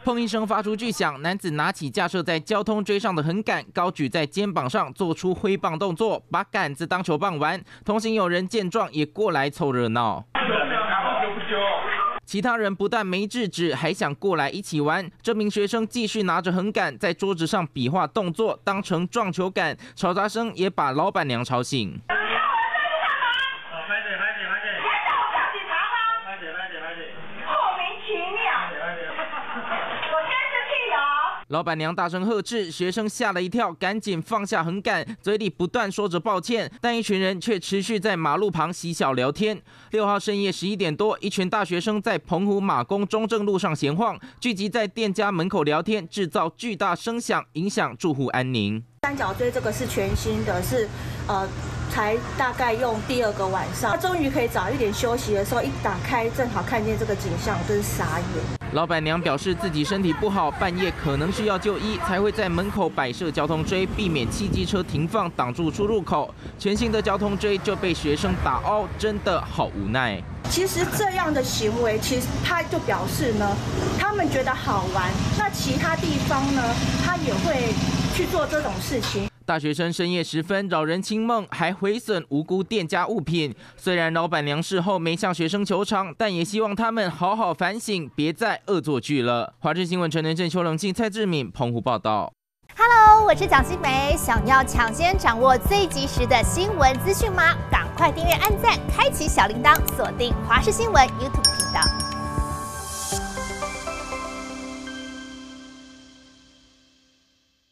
砰一声发出巨响，男子拿起架设在交通锥上的横杆，高举在肩膀上，做出挥棒动作，把杆子当球棒玩。同行有人见状也过来凑热闹。其他人不但没制止，还想过来一起玩。这名学生继续拿着横杆在桌子上比划动作，当成撞球杆，嘈杂声也把老板娘吵醒。老板娘大声呵斥，学生吓了一跳，赶紧放下横杆，嘴里不断说着抱歉，但一群人却持续在马路旁嬉笑聊天。6号深夜11点多，一群大学生在澎湖马公中正路上闲晃，聚集在店家门口聊天，制造巨大声响，影响住户安宁。 三角锥这个是全新的，是才大概用第2个晚上，他终于可以早一点休息的时候，一打开正好看见这个景象，真是傻眼。 老板娘表示自己身体不好，半夜可能需要就医，才会在门口摆设交通锥，避免汽机车停放挡住出入口。全新的交通锥就被学生打凹，真的好无奈。 其实这样的行为，其实他就表示呢，他们觉得好玩，那其他地方呢，他也会去做这种事情。 大学生深夜时分扰人清梦，还毁损无辜店家物品。虽然老板娘事后没向学生求偿，但也希望他们好好反省，别再恶作剧了。华视新闻陈连正、邱冷庆、蔡志敏澎湖报道。 Hello， 我是蒋欣梅。想要抢先掌握最及时的新闻资讯吗？赶快订阅、按赞、开启小铃铛，锁定华视新闻 YouTube 频道。